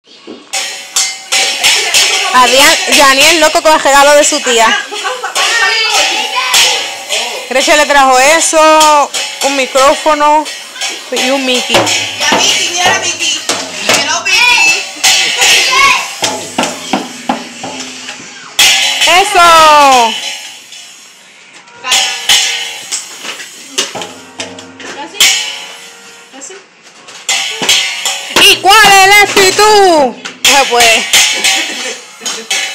Yaniel loco con el regalo de su tía. Grecia le trajo eso, un micrófono y un Mickey. Y a Mickey, mira a Mickey. Hello, Mickey. ¡Eso! ¿Y cuál es el actitud? No se puede.